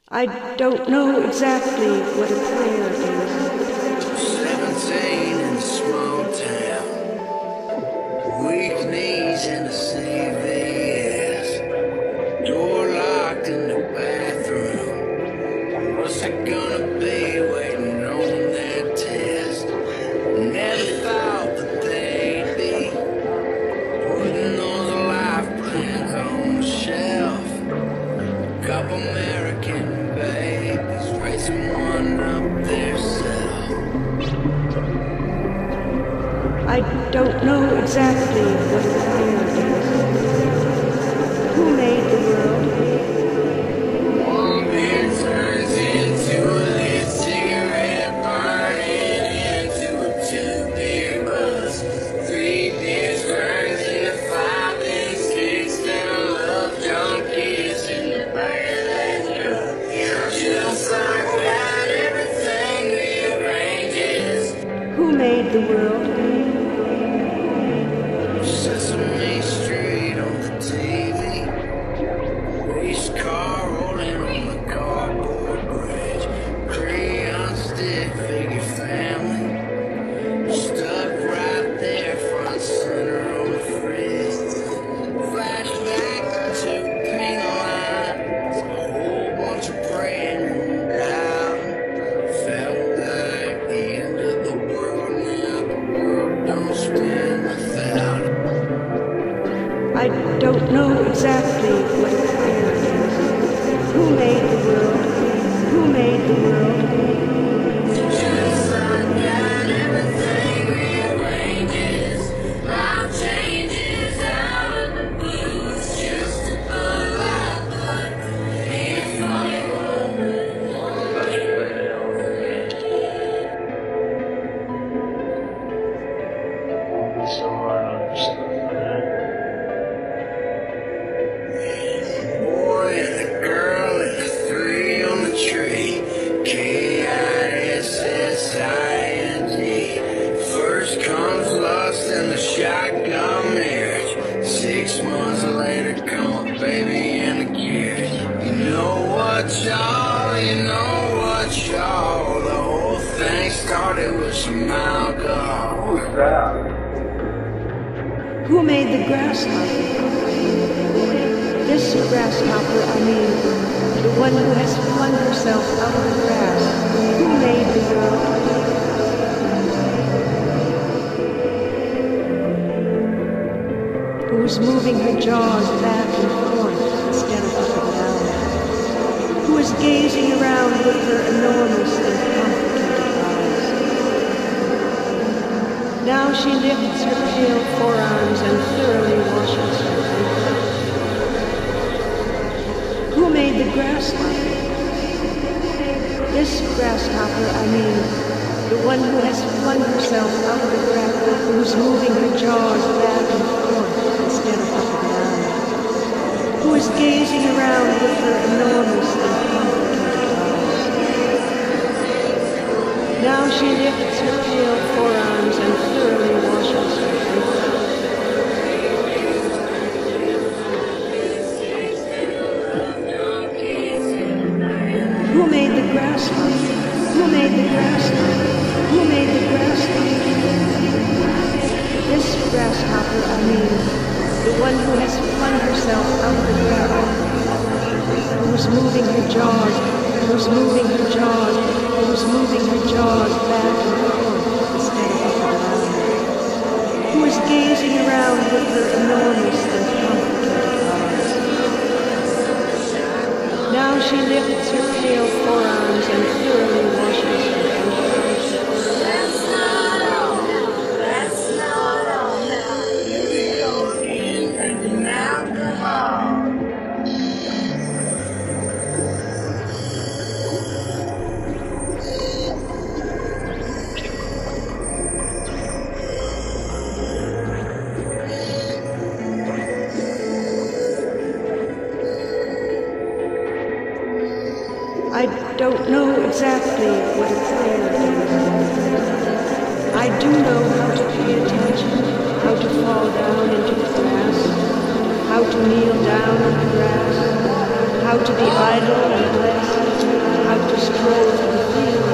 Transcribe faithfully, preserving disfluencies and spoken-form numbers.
I don't know exactly what a prayer is. Seventeen in a small town, weak knees in the C V S, door locked in the bathroom. What's it gonna be waiting on that test? Never thought that they'd be putting those life plans on the shelf. Couple American babies raising one up their self. I don't know exactly what a prayer is. Who made the world? One beer turns into a lit cigarette, burning into a two-beer buzz. Three beers turns into five and six, then I love junkies in the back of that truck. Just like that, everything rearranges. Who made the world? Sesame Street on the T V, race car rolling on the cardboard bridge, crayon stick figure family, stuck right there front center on the fridge. Flashback to pink lines, a whole bunch of praying and doubting. Felt like the end of the world, now the world don't stand without it. I don't know exactly what a prayer is. Who made the world? Who made the world? Just like that, everything rearranges. Life changes out of the blue. It's just a light, but ain't funny. So hard on yourself, man. Boy and the girl and the three on the tree. K I S S I N G. First comes lust and the shotgun marriage. Six months later come a baby and a carriage. You know what, y'all? You know what, y'all? The whole thing started with some alcohol. Who's that? Who made the grasshopper? This grasshopper, I mean, the one who has flung herself out of the grass. Who made the world? Who is moving her jaws back and forth instead of up and down? Who is gazing around with her enormous and complicated eyes? Now she lifts her pale forearms and thoroughly washes her feet. Who made the grasshopper? This grasshopper, I mean, the one who has flung herself out of the grass, who is moving her jaws back and forth instead of up and down, who is gazing around with her enormous and complicated eyes. Now she lifts her pale forearms and thoroughly washes her feet. Who made the grasshopper? Who made the grasshopper? Who made the grasshopper? This grasshopper, I mean, the one who has flung herself out of the ground, who is moving her jaws, who is moving her jaws, who is moving her jaws back and forth instead of up and down, who is gazing around with her enormous and complicated eyes. Now she lifts her pale forearms and thoroughly washes her feet. That's not all. That's not all. Heavy on drinking alcohol. I don't know exactly what a prayer is. I do know how to pay attention, how to fall down into the grass, how to kneel down in the grass, how to be idle and blessed, I just drove to the field.